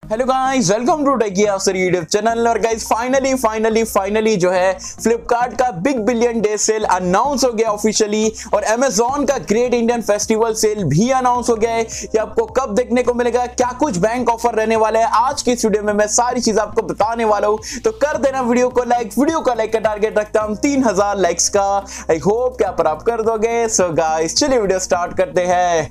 Hello guys, welcome to techy Yasar YouTube channel. और guys finally जो है फ्लिपकार्ट का big billion day sale announce हो गया ऑफिशियली, और अमेजॉन का ग्रेट इंडियन फेस्टिवल सेल भी अनाउंस हो गया है। ये आपको कब देखने को मिलेगा, क्या कुछ बैंक ऑफर रहने वाला है, आज की इस वीडियो में मैं सारी चीज आपको बताने वाला हूं। तो कर देना वीडियो को लाइक का टारगेट रखता हूं 3000 लाइक्स का। आई होप क्या पर आप कर दोगे। सो गाइस चलिए वीडियो स्टार्ट करते हैं।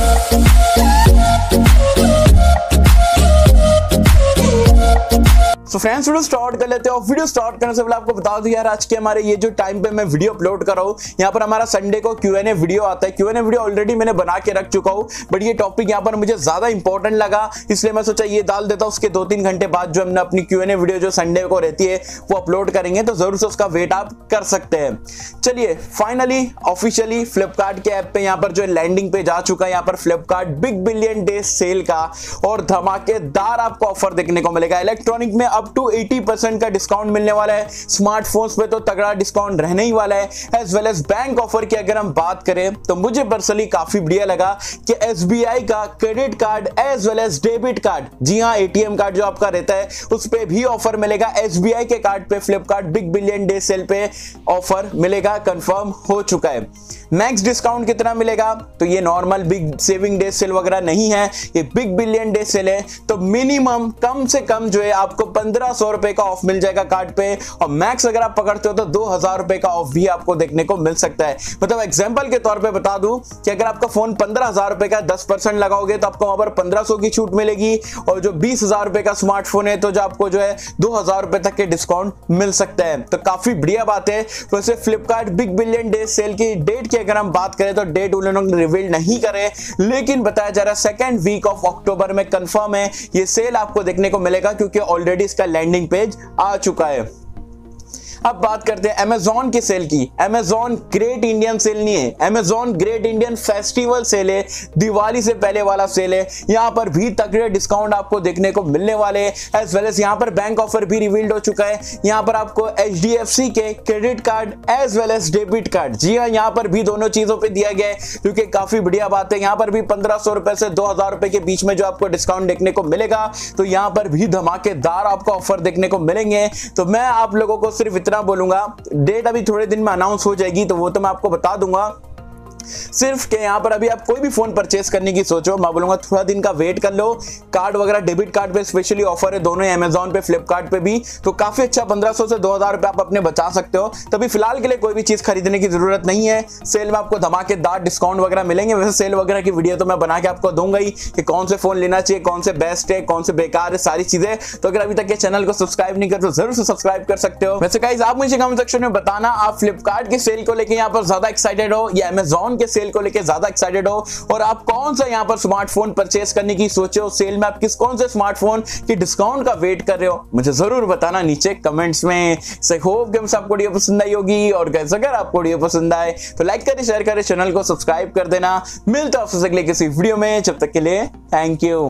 तो फ्रेंड्स वीडियो स्टार्ट कर लेते हैं। और वीडियो स्टार्ट करने से पहले आपको बता दूं यार, आज के हमारे ये जो टाइम पे मैं वीडियो अपलोड कर रहा हूँ, यहाँ पर हमारा संडे को Q&A वीडियो आता है। Q&A वीडियो ऑलरेडी मैंने बना के रख चुका हूँ, बट ये टॉपिक यहाँ पर मुझे ज्यादा इंपॉर्टेंट लगा, इसलिए मैं सोचा ये डाल देता हूँ। उसके 2-3 घंटे बाद जो हमने अपनी Q&A वीडियो जो संडे को रहती है वो अपलोड करेंगे, तो जरूर से उसका वेट आप कर सकते हैं। चलिए फाइनली ऑफिशियली फ्लिपकार्ट के ऐप पे यहाँ पर जो लैंडिंग पेज आ चुका है, यहाँ पर Flipkart big billion day sale का और धमाकेदार आपको ऑफर देखने को मिलेगा। इलेक्ट्रॉनिक में अप टू 80% का डिस्काउंट मिलने वाला है, स्मार्टफोन्स पे तो तगड़ा डिस्काउंट रहने ही वाला है। As well as bank offer की अगर हम बात करें तो मुझे पर्सनली काफी बढ़िया लगा कि SBI का credit card as well as debit card, जी हां ATM कार्ड जो आपका रहता है उस पे भी ऑफर मिलेगा। SBI के कार्ड पे Flipkart big billion day sale पे ऑफर मिलेगा, कंफर्म हो चुका है। मैक्स डिस्काउंट कितना मिलेगा, तो ये normal big saving day sale वगैरह नहीं है, ये बिग बिलियन डे सेल है। तो मिनिमम कम से कम जो है आपको 1500 रुपए का ऑफ मिल जाएगा कार्ड पे, और मैक्स अगर आप पकड़ते हो तो 2000 रुपए का ऑफ भी आपको देखने को मिल सकता है। मतलब एग्जांपल के तौर पे बता दूं कि अगर आपका फोन 15,000 रुपए का 10% लगाओगे तो आपको वहां पर 1500 की छूट मिलेगी, और जो 20,000 रुपए का स्मार्टफोन है तो जो आपको जो है 2000 रुपए तक के डिस्काउंट मिल सकता है। तो काफी बढ़िया बात है। वैसे Flipkart big billion day sale की डेट की अगर हम बात करें तो डेट उन्होंने रिवील नहीं करे, लेकिन बताया जा रहा है सेकंड वीक ऑफ अक्टूबर में कंफर्म है ये सेल आपको देखने को मिलेगा, क्योंकि ऑलरेडी इसका लैंडिंग पेज आ चुका है। अब बात करते हैं अमेजॉन की सेल की। अमेजॉन ग्रेट इंडियन सेल नहीं है, Amazon great Indian festival sale है, दिवाली से पहले वाला सेल है। यहां पर भी तगड़े डिस्काउंट आपको देखने को मिलने वाले हैं। एज वेल एज यहां पर बैंक ऑफर भी रिवील्ड हो चुका है। यहां पर आपको HDFC के credit card as well as debit card, जी हां यहां पर भी दोनों चीजों पे दिया गया है, क्योंकि काफी बढ़िया बात है। यहां पर भी 1500 रुपए से 2000 रुपए के बीच में जो आपको डिस्काउंट देखने को मिलेगा, तो यहां पर भी धमाकेदार आपको ऑफर देखने को मिलेंगे। तो मैं आप लोगों को सिर्फ इतना बोलूंगा, डेट अभी थोड़े दिन में अनाउंस हो जाएगी तो वो तो मैं आपको बता दूंगा। सिर्फ के यहाँ पर अभी आप कोई भी फोन परचेस करने की सोचो, मैं बोलूंगा थोड़ा दिन का वेट कर लो। कार्ड वगैरह डेबिट कार्ड पे स्पेशली ऑफर है, दोनों अमेजॉन पे फ्लिपकार्ट पे भी, तो काफी अच्छा 1500 से 2000 रुपए आप अपने बचा सकते हो। तभी फिलहाल के लिए कोई भी चीज खरीदने की जरूरत नहीं है। सेल में आपको धमाकेदार डिस्काउंट वगैरह मिलेंगे। वैसे सेल वगैरह की वीडियो तो मैं बना के आपको दूंगा ही कि कौन से फोन लेना चाहिए, कौन से बेस्ट है, कौन से बेकार है, सारी चीजें। तो अगर अभी तक ये चैनल को सब्सक्राइब नहीं कर तो जरूर से सब्सक्राइब कर सकते हो। वैसे गाइस आप मुझे कमेंट सेक्शन में बताना, आप फ्लिपकार्ट के सेल को लेकर यहाँ पर ज्यादा एक्साइटेड हो या अमेजॉन के सेल को लेकर ज्यादा एक्साइटेड हो, और आप कौन सा यहां पर स्मार्टफोन परचेस करने की सोचे हो सेल में, आप कौन से स्मार्टफोन की डिस्काउंट का वेट कर रहे हो, मुझे जरूर बताना नीचे कमेंट्स में। से होप कि आपको वीडियो पसंद आई होगी, और गाइस अगर आपको वीडियो पसंद आए तो लाइक करें, शेयर करें, चैनल को सब्सक्राइब कर देना। मिलता है आपसे अगले किसी वीडियो में, जब तक के लिए थैंक यू।